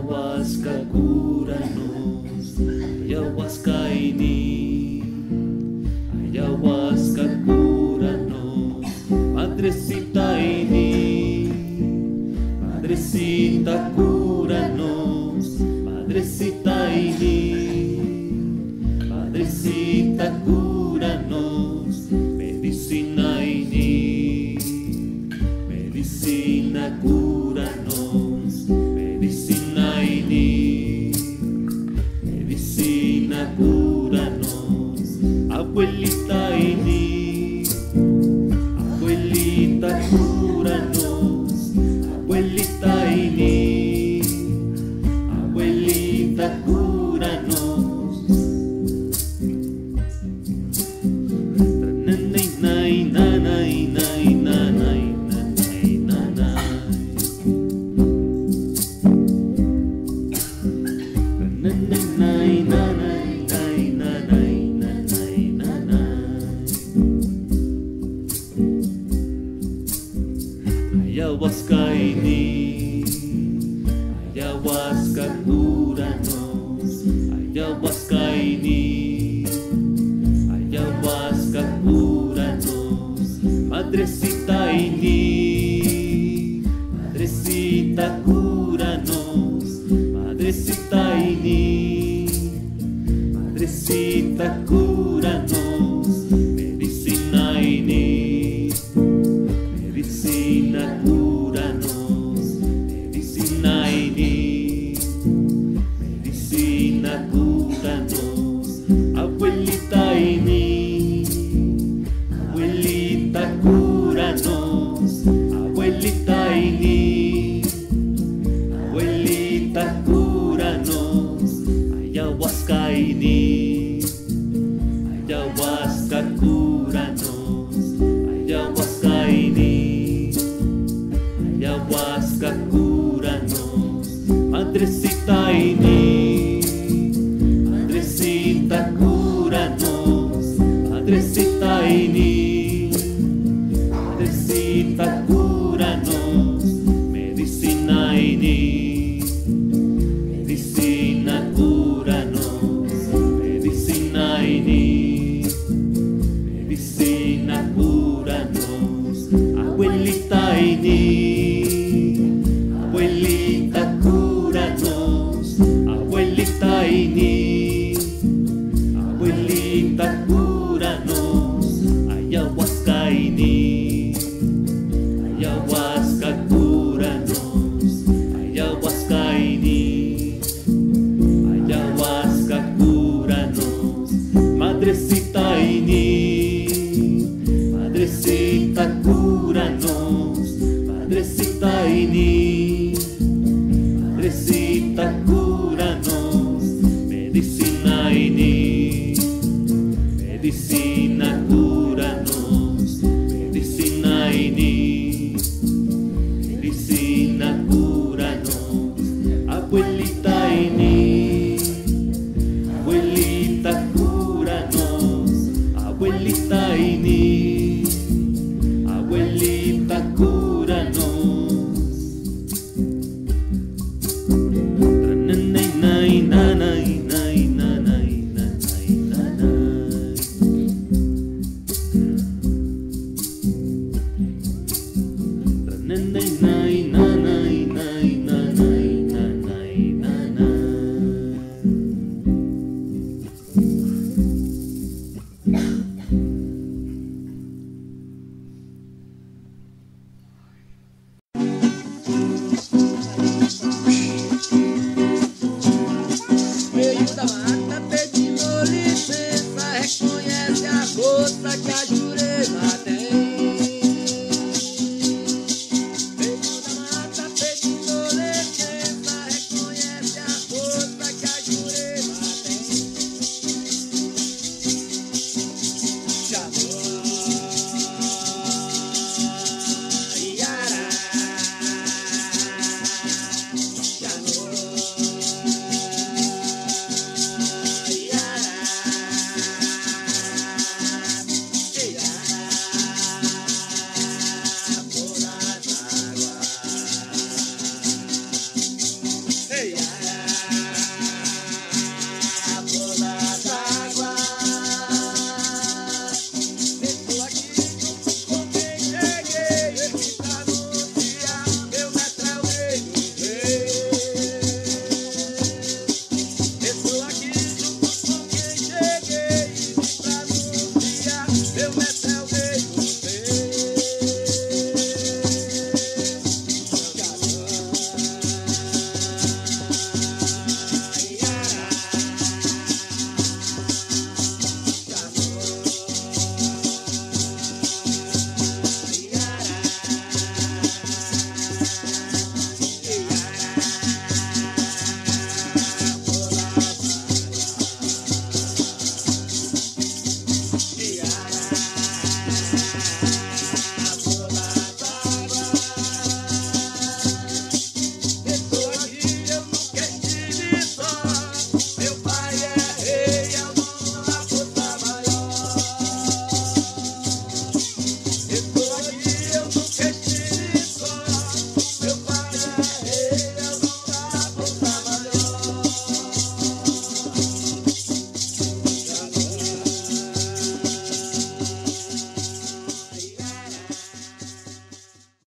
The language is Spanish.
Ayahuasca, cúranos. Ayahuasca ini. Ayahuasca, cúranos. Madrecita ini. Madrecita, cúranos. Madrecita ini. Madrecita, cúranos. Medicina ini. Medicina, cúranos. Medicina ini. Medicina, cúranos. Abuelita ini. Abuelita, cúranos. Abuelita ini. Abuelita, cúranos. Nanay, nay, nanay, nay, nanay, nanay, nanay. Nanay, nay, nanay, nay, nanay, nanay, nanay. Ayahuasca ini. Ayahuasca, cúranos. Ayahuasca ini. Ayahuasca, cúranos. Madrecita ini. Madrecita, cúranos. Madrecita ini. Madrecita, cúranos. Medicina ini. Medicina, cúranos. Medicina ini. Medicina, cúranos. Abuelita ini. Abuelita, cúranos. Abuelita ini. Abuelita, cúranos. Ayahuasca ini. Ayahuasca, cúranos. Ayahuasca ini. Ayahuasca, cúranos. Madrecita ini. Madrecita, cúranos. Madrecita ini. Madrecita, cúranos. Medicina ini. Medicina, cúranos. Medicina ini. Medicina, cúranos. Abuelita ini. Abuelita, cúranos. Abuelita ini. Abuelita, cúranos. Ayahuasca ini. Ayahuasca, cúranos. Ayahuasca ini. Ayahuasca, cúranos. Madrecita ini. Madrecita, cúranos. Madrecita ini. Madrecita, cúranos. Medicina ini. Medicina, cúranos. Medicina ini. Medicina, cúranos. Abuelita ini. Abuelita, cúranos. Abuelita ini. Abuelita, cúranos. Nanay, nay, nanay,